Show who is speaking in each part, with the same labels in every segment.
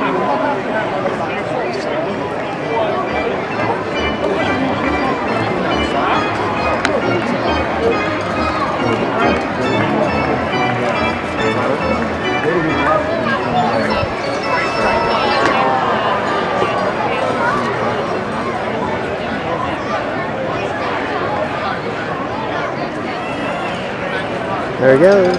Speaker 1: There he goes.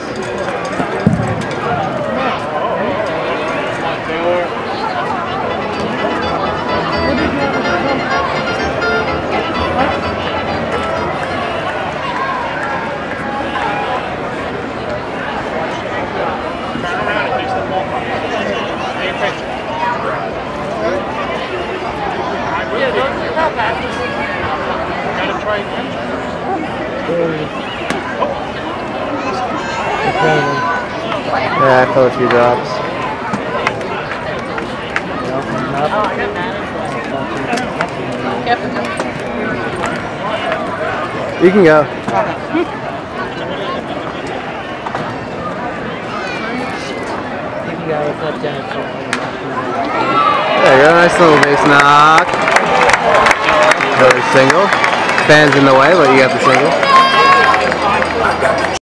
Speaker 1: Yeah, I felt a few drops. You can go. There you go, nice little base knock. Another single. Fans in the way, but you got the single.